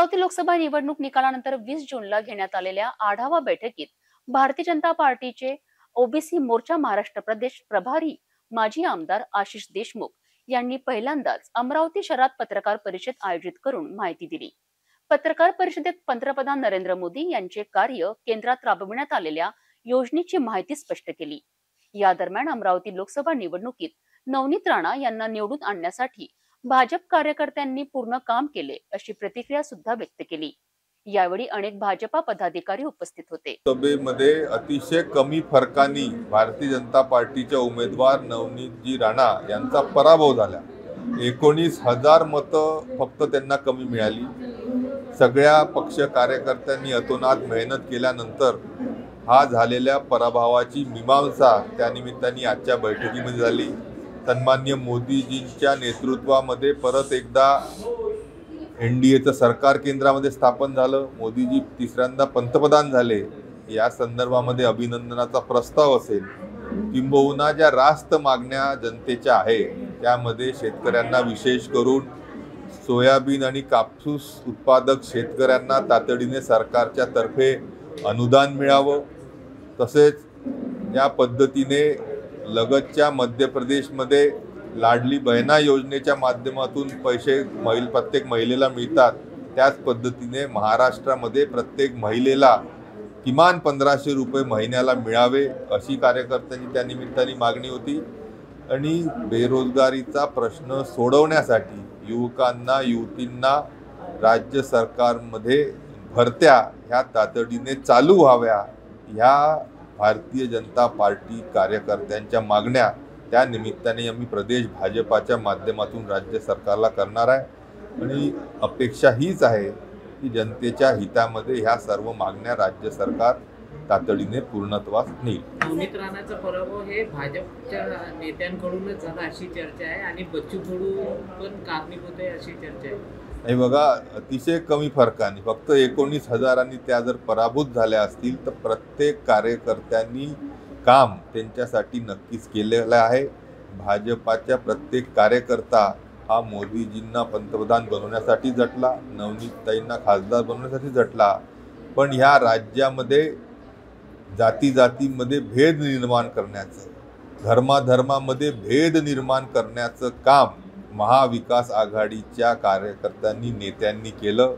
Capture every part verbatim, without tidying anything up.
अमरावती लोकसभा निवडणूक निकालानंतर वीस जूनला घेण्यात आलेल्या आढावा बैठकीत भारतीय जनता पार्टीचे ओबीसी मोर्चा महाराष्ट्र प्रदेश प्रभारी माजी आमदार आशिष देशमुख यांनी पहिल्यांदाच अमरावती शहरात पत्रकार परिषद आयोजित करून माहिती दिली। पत्रकार परिषदेत पंतप्रधान नरेंद्र मोदी यांचे कार्य, केंद्रात राबविण्यात आलेल्या योजनेची माहिती स्पष्ट केली। या दरम्यान अमरावती लोकसभा निवडणुकीत नवनीत राणा यांना निवडून आणण्यासाठी भाजप कार्यकर्त्यांनी पूर्ण काम केले अशी प्रतिक्रिया सुद्धा व्यक्त केली। यावेळी अनेक भाजपा पदाधिकारी उपस्थित होते। सभेमध्ये अतिशय कमी फरकाने भारतीय जनता पार्टीच्या उमेदवार नवनीतजी राणा यांचा पराभव झाला। एकोणीस हजार मतं फक्त त्यांना कमी मिळाली। सगळ्या पक्ष कार्यकर्त्यांनी अतोनात मेहनत केल्यानंतर हा झालेल्या पराभवाची मीमांसा त्या निमित्ताने आजच्या बैठकीमध्ये झाली। सन्माननीय मोदीजींच्या नेतृत्वामध्ये परत एकदा एनडीएचं सरकार केंद्रामध्ये स्थापन झालं। मोदीजी तिसऱ्यांदा पंतप्रधान झाले। या संदर्भामध्ये अभिनंदनाचा प्रस्ताव असेल, किंबहुना ज्या रास्त मागण्या जनतेच्या आहे त्यामध्ये शेतकऱ्यांना विशेष करून सोयाबीन आणि कापूस उत्पादक शेतकऱ्यांना तातडीने सरकारच्या तर्फे अनुदान मिळावं, तसेच या पद्धतीने लगतच्या मध्य प्रदेशमध्ये लाडली बहिणा योजनेच्या माध्यमातून पैसे महिल प्रत्येक महिलेला मिळतात, त्याच पद्धतीने महाराष्ट्रामध्ये प्रत्येक महिलेला किमान पंधराशे रुपये महिन्याला मिळावे अशी कार्यकर्त्यांची त्या निमित्ताने मागणी होती। आणि बेरोजगारीचा प्रश्न सोडवण्यासाठी युवकांना युवतींना राज्य सरकारमध्ये भरत्या ह्या तातडीने चालू व्हाव्या, ह्या भारतीय जनता पार्टी कार्यकर्त्यांच्या मागण्या त्या निमित्ताने आम्ही प्रदेश भाजपाच्या माध्यमातून राज्य सरकारला करणार आहे। आणि अपेक्षा हीच आहे की जनतेच्या हितामध्ये ह्या सर्व मागण्या राज्य सरकार तातडीने पूर्णत्वास नेईल। नवनीत राणाचा पराभव हे भाजपच्या नेत्यांकडूनच झाला अशी चर्चा आहे आणि बच्चू कडू पण कारणीभूत आहे अशी चर्चा आहे। नाही बघा, अतिशय कमी फरकाने फक्त एकोणीस हजारांनी त्या जर पराभूत झाल्या असतील तर प्रत्येक कार्यकर्त्यांनी काम त्यांच्यासाठी नक्कीच केलेलं आहे। भाजपाच्या प्रत्येक कार्यकर्ता हा मोदीजींना पंतप्रधान बनवण्यासाठी झटला, नवनीतताईंना खासदार बनवण्यासाठी झटला, पण ह्या राज्यामध्ये जाती जातीमध्ये भेद निर्माण करण्याचं, धर्माधर्मामध्ये भेद निर्माण करण्याचं काम महाविकास आघाडीच्या कार्यकर्त्यांनी नेत्यांनी केलं।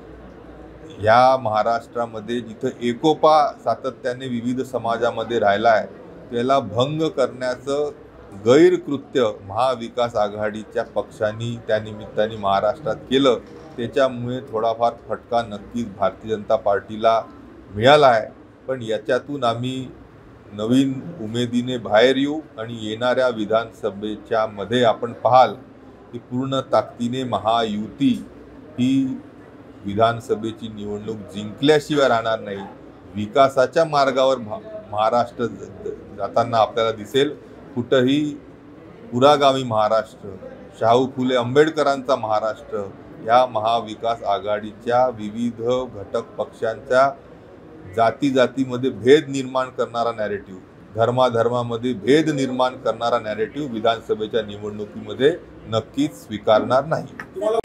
या महाराष्ट्रामध्ये जिथं एकोपा सातत्याने विविध समाजामध्ये राहिला आहे त्याला भंग करण्याचं गैरकृत्य महाविकास आघाडीच्या पक्षांनी त्या निमित्ताने महाराष्ट्रात केलं। त्याच्यामुळे थोडाफार फटका नक्कीच भारतीय जनता पार्टीला मिळाला आहे, पण याच्यातून आम्ही नवीन उमेदीने बाहेर येऊ आणि येणाऱ्या विधानसभेच्या मध्ये आपण पाहाल की पूर्ण ताकदीने महायुती ही विधानसभेची निवडणूक जिंकल्याशिवाय राहणार नाही। विकासाच्या मार्गावर महाराष्ट्र जाताना आपल्याला दिसेल। कुठेही पुरागामी महाराष्ट्र, शाहू फुले आंबेडकरांचा महाराष्ट्र, या महाविकास आघाडीच्या विविध घटक पक्षांच्या जाती जातीमध्ये भेद निर्माण करणारा नॅरेटिव्ह, धर्माधर्मामध्ये भेद निर्माण करणारा नॅरेटिव्ह विधानसभेच्या निवडणुकीमध्ये नक्कीच स्वीकारणार नाही।